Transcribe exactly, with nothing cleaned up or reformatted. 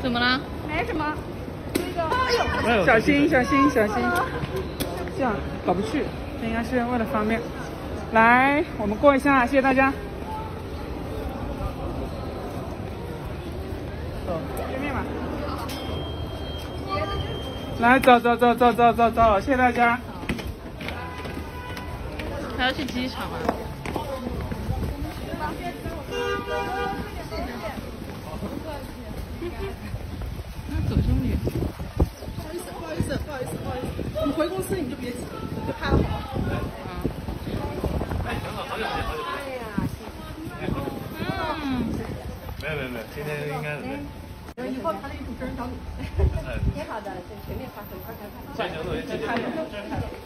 怎么了？ 没什么。那个，哎呦， 小心小心小心，这样过不去，这应该是为了方便。来，我们过一下，谢谢大家。走，见面吧。来，走走走走走走走，谢谢大家。 还要去机场啊？那走这么远？ 不好意思，不好意思，不好意思，不好意思。你回公司你就别急，就拍了好。 哎，很好，好久不见，好久不见。哎呀，嗯。没有没有没有，今天应该没。 以后他那个主持人找你。 哎， 挺好的，就全面发挥，快快快！ 加油，加油！